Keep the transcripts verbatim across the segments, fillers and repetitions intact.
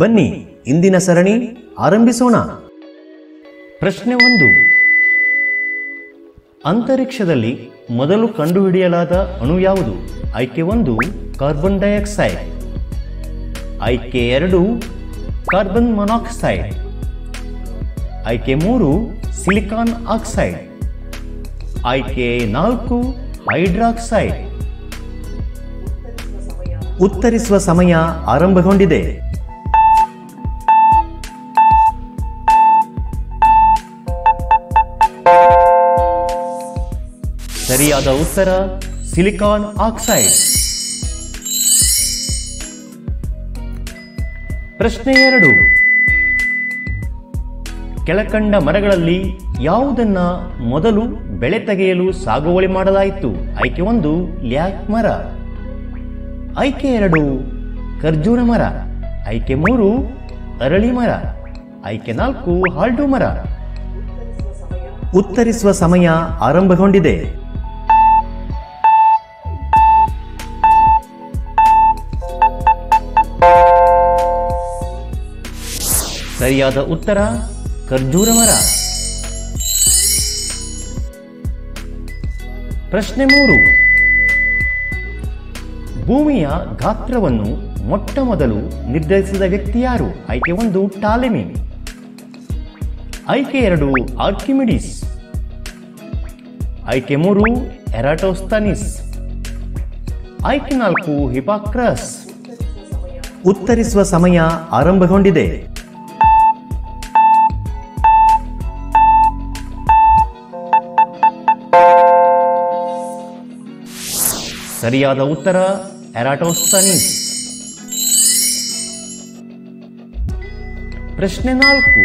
ಬನ್ನಿ ಇಂದಿನ ಸರಣಿ ಆರಂಭಿಸೋಣ. ಪ್ರಶ್ನೆ ಒಂದು. ಅಂತರಿಕ್ಷದಲ್ಲಿ ಮೊದಲು ಕಂಡುಹಿಡಿಯಲಾದ ಅಣು ಯಾವುದು? ಆಯ್ಕೆ ಒಂದು ಕಾರ್ಬನ್ ಡೈಆಕ್ಸೈಡ್, ಆಯ್ಕೆ ಎರಡು ಕಾರ್ಬನ್ ಮೊನಾಕ್ಸೈಡ್, ಆಯ್ಕೆ ಮೂರು ಸಿಲಿಕಾನ್ ಆಕ್ಸೈಡ್, ಆಯ್ಕೆ ನಾಲ್ಕು ಹೈಡ್ರಾಕ್ಸೈಡ್. ಉತ್ತರಿಸುವ ಸಮಯ ಆರಂಭಗೊಂಡಿದೆ. ಸರಿಯಾದ ಉತ್ತರ ಸಿಲಿಕಾನ್ ಆಕ್ಸೈಡ್. ಪ್ರಶ್ನೆ ಎರಡು. ಕೆಳಕಂಡ ಮರಗಳಲ್ಲಿ ಯಾವುದನ್ನ ಮೊದಲು ಬೆಳೆ ತೆಗೆಯಲು ಸಾಗುವಳಿ ಮಾಡಲಾಯಿತು? ಆಯ್ಕೆ ಒಂದು ಲ್ಯಾಕ್ ಮರ, ಆಯ್ಕೆ ಎರಡು ಖರ್ಜೂರ ಮರ, ಆಯ್ಕೆ ಮೂರು ಅರಳಿ ಮರ, ಆಯ್ಕೆ ನಾಲ್ಕು ಹಾಲ್ಡು ಮರ. ಉತ್ತರಿಸುವ ಸಮಯ ಆರಂಭಗೊಂಡಿದೆ. ಸರಿಯಾದ ಉತ್ತರ ಖರ್ಜೂರ ಮರ. ಪ್ರಶ್ನೆ ಮೂರು. ಭೂಮಿಯ ಗಾತ್ರವನ್ನು ಮೊಟ್ಟ ಮೊದಲು ನಿರ್ಧರಿಸಿದ ವ್ಯಕ್ತಿ ಯಾರು? ಆಯ್ಕೆ ಒಂದು ಟಾಲೆಮಿ, ಆಯ್ಕೆ ಎರಡು ಆರ್ಕಿಮಿಡೀಸ್, ಆಯ್ಕೆ ಮೂರು ಎರಾಟೋಸ್ತನೀಸ್, ಆಯ್ಕೆ ನಾಲ್ಕು ಹಿಪಾಕ್ರಸ್. ಉತ್ತರಿಸುವ ಸಮಯ ಆರಂಭಗೊಂಡಿದೆ. ಸರಿಯಾದ ಉತ್ತರ ಎರಾಟೋಸ್ತನೀಸ್. ಪ್ರಶ್ನೆ ನಾಲ್ಕು.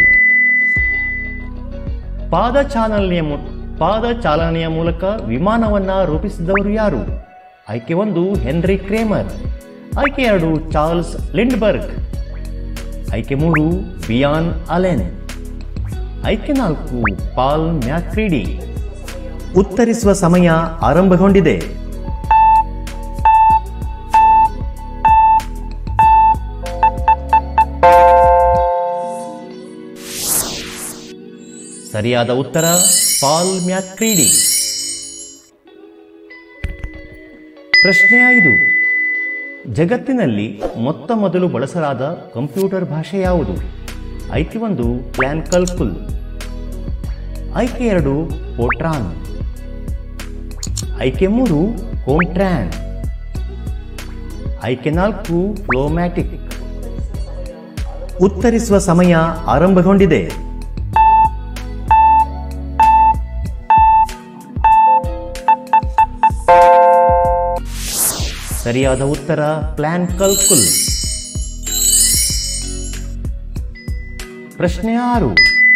ಪಾದಚಾಲನೆಯ ಪಾದಚಾಲನೆಯ ಮೂಲಕ ವಿಮಾನವನ್ನ ರೂಪಿಸಿದವರು ಯಾರು? ಆಯ್ಕೆ ಒಂದು ಹೆನ್ರಿ ಕ್ರೇಮರ್, ಆಯ್ಕೆ ಎರಡು ಚಾರ್ಲ್ಸ್ ಲಿಂಡ್ಬರ್ಗ್, ಆಯ್ಕೆ ಮೂರು ಬಿಯಾನ್ ಅಲೆನ್, ಆಯ್ಕೆ ನಾಲ್ಕು ಪಾಲ್ ಮ್ಯಾಕ್ರೀಡಿ. ಉತ್ತರಿಸುವ ಸಮಯ ಆರಂಭಗೊಂಡಿದೆ. ಸರಿಯಾದ ಉತ್ತರ ಪಾಲ್ ಮ್ಯಾಕ್ರೀಡಿ. ಪ್ರಶ್ನೆ ಐದು. ಜಗತ್ತಿನಲ್ಲಿ ಮೊತ್ತ ಮೊದಲು ಬಳಸಲಾದ ಕಂಪ್ಯೂಟರ್ ಭಾಷೆ ಯಾವುದು? ಆಯ್ಕೆ ಒಂದು ಪ್ಲಾನ್ಕಲ್ಕುಲ್, ಆಯ್ಕೆ ಎರಡು ಪೋಟ್ರಾನ್, ಆಯ್ಕೆ ಮೂರು ಕೋಂಟ್ರಾನ್, ಆಯ್ಕೆ ನಾಲ್ಕು ಫ್ಲೋಮ್ಯಾಟಿಕ್. ಉತ್ತರಿಸುವ ಸಮಯ ಆರಂಭಗೊಂಡಿದೆ. ಸರಿಯಾದ ಉತ್ತರ ಪ್ಲಾನ್ಕಲ್ಕುಲ್. ಪ್ರಶ್ನೆ ಆರು.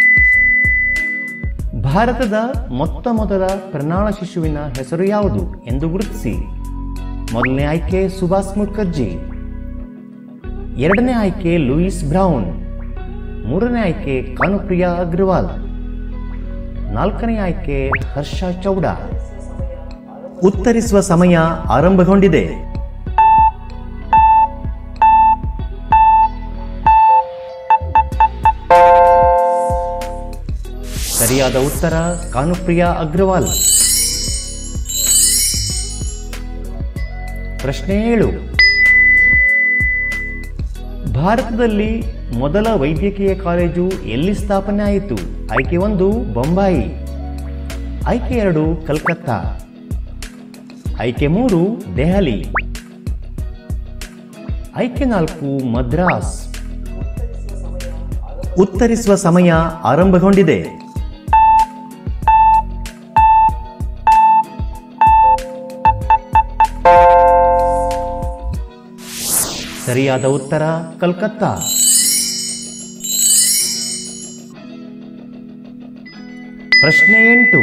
ಭಾರತದ ಮೊತ್ತ ಮೊದಲ ಪ್ರಣಾಳ ಶಿಶುವಿನ ಹೆಸರು ಯಾವುದು ಎಂದು ಗುರುತಿಸಿ. ಮೊದಲನೇ ಆಯ್ಕೆ ಸುಭಾಷ್ ಮುಖರ್ಜಿ, ಎರಡನೇ ಆಯ್ಕೆ ಲೂಯಿಸ್ ಬ್ರೌನ್, ಮೂರನೇ ಆಯ್ಕೆ ಕಾನುಪ್ರಿಯಾ ಅಗ್ರವಾಲ್, ನಾಲ್ಕನೇ ಆಯ್ಕೆ ಹರ್ಷ ಚೌಡಾ. ಉತ್ತರಿಸುವ ಸಮಯ ಆರಂಭಗೊಂಡಿದೆ. ಸರಿಯಾದ ಉತ್ತರ ಕಾನುಪ್ರಿಯಾ ಅಗ್ರವಾಲ್. ಪ್ರಶ್ನೆ ಏಳು. ಭಾರತದಲ್ಲಿ ಮೊದಲ ವೈದ್ಯಕೀಯ ಕಾಲೇಜು ಎಲ್ಲಿ ಸ್ಥಾಪನೆ ಆಯಿತು? ಆಯ್ಕೆ ಒಂದು ಬೊಂಬಾಯಿ, ಆಯ್ಕೆ ಎರಡು ಕಲ್ಕತ್ತಾ, ಆಯ್ಕೆ ಮೂರು ದೆಹಲಿ, ಆಯ್ಕೆ ನಾಲ್ಕು ಮದ್ರಾಸ್. ಉತ್ತರಿಸುವ ಸಮಯ ಆರಂಭಗೊಂಡಿದೆ. ಸರಿಯಾದ ಉತ್ತರ ಕಲ್ಕತ್ತಾ. ಪ್ರಶ್ನೆ ಎಂಟು.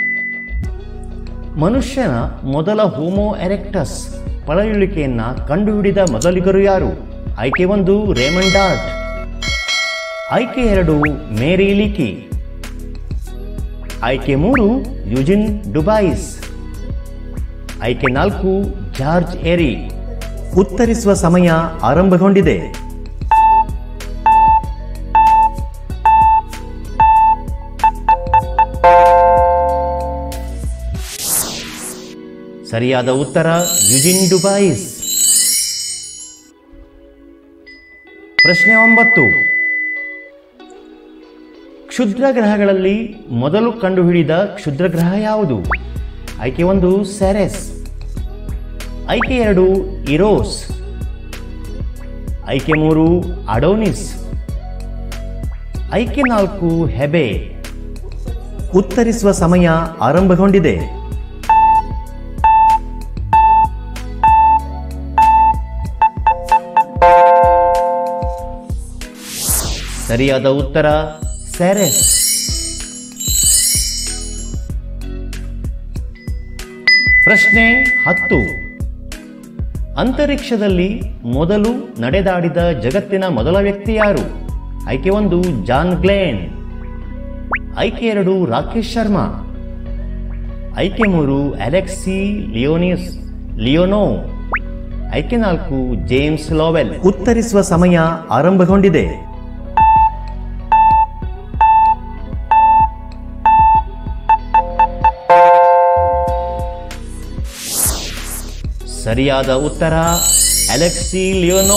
ಮನುಷ್ಯನ ಮೊದಲ ಹೋಮೋ ಎರೆಕ್ಟಸ್ ಪಳೆಯುಳಿಕೆಯನ್ನ ಕಂಡುಹಿಡಿದ ಮೊದಲಿಗರು ಯಾರು? ಆಯ್ಕೆ ಒಂದು ರೇಮಂಡ್ ಡಾರ್ಟ್, ಆಯ್ಕೆ ಎರಡು ಮೇರಿ ಲೀಕಿ, ಆಯ್ಕೆ ಮೂರು ಯುಜಿನ್ ಡುಬಾಯಿಸ್, ಆಯ್ಕೆ ನಾಲ್ಕು ಜಾರ್ಜ್ ಎರಿ. ಉತ್ತರಿಸುವ ಸಮಯ ಆರಂಭಗೊಂಡಿದೆ. ಸರಿಯಾದ ಉತ್ತರ ಯುಜಿನ್ ಡುಬಾಯಿಸ್. ಪ್ರಶ್ನೆ ಒಂಬತ್ತು. ಕ್ಷುದ್ರ ಗ್ರಹಗಳಲ್ಲಿ ಮೊದಲು ಕಂಡುಹಿಡಿದ ಕ್ಷುದ್ರ ಗ್ರಹ ಯಾವುದು? ಆಯ್ಕೆ ಒಂದು ಸೆರೆಸ್, ಆಯ್ಕೆ ಎರಡು ಇರೋಸ್, ಆಯ್ಕೆ ಮೂರು ಅಡೋನಿಸ್, ಆಯ್ಕೆ ನಾಲ್ಕು ಹೆಬೆ. ಉತ್ತರಿಸುವ ಸಮಯ ಆರಂಭಗೊಂಡಿದೆ. ಸರಿಯಾದ ಉತ್ತರ ಸೆರೆಸ್. ಪ್ರಶ್ನೆ ಹತ್ತು. ಅಂತರಿಕ್ಷದಲ್ಲಿ ಮೊದಲು ನಡೆದಾಡಿದ ಜಗತ್ತಿನ ಮೊದಲ ವ್ಯಕ್ತಿ ಯಾರು? ಆಯ್ಕೆ ಒಂದು ಜಾನ್ ಗ್ಲೆನ್, ಆಯ್ಕೆ ಎರಡು ರಾಕೇಶ್ ಶರ್ಮಾ, ಆಯ್ಕೆ ಮೂರು ಅಲೆಕ್ಸಿ ಲಿಯೋನಿಸ್ ಲಿಯೋನೋ, ಆಯ್ಕೆ ನಾಲ್ಕು ಜೇಮ್ಸ್ ಲೋವೆಲ್. ಉತ್ತರಿಸುವ ಸಮಯ ಆರಂಭಗೊಂಡಿದೆ. ಸರಿಯಾದ ಉತ್ತರ ಅಲೆಕ್ಸಿ ಲಿಯೋನೋ.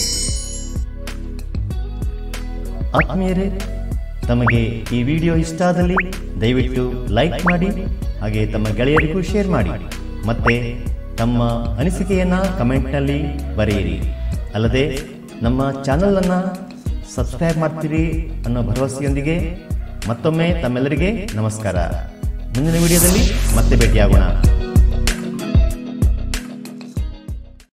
ಆತ್ಮೀಯರೇ, ತಮಗೆ ಈ ವಿಡಿಯೋ ಇಷ್ಟ ಆದಲ್ಲಿ ದಯವಿಟ್ಟು ಲೈಕ್ ಮಾಡಿ, ಹಾಗೆ ತಮ್ಮ ಗೆಳೆಯರಿಗೂ ಶೇರ್ ಮಾಡಿ, ಮತ್ತೆ ತಮ್ಮ ಅನಿಸಿಕೆಯನ್ನು ಕಮೆಂಟ್ನಲ್ಲಿ ಬರೆಯಿರಿ. ಅಲ್ಲದೆ ನಮ್ಮ ಚಾನಲನ್ನು ಸಬ್ಸ್ಕ್ರೈಬ್ ಮಾಡ್ತೀರಿ ಅನ್ನೋ ಭರವಸೆಯೊಂದಿಗೆ ಮತ್ತೊಮ್ಮೆ ತಮ್ಮೆಲ್ಲರಿಗೆ ನಮಸ್ಕಾರ. ಮುಂದಿನ ವಿಡಿಯೋದಲ್ಲಿ ಮತ್ತೆ ಭೇಟಿಯಾಗೋಣ.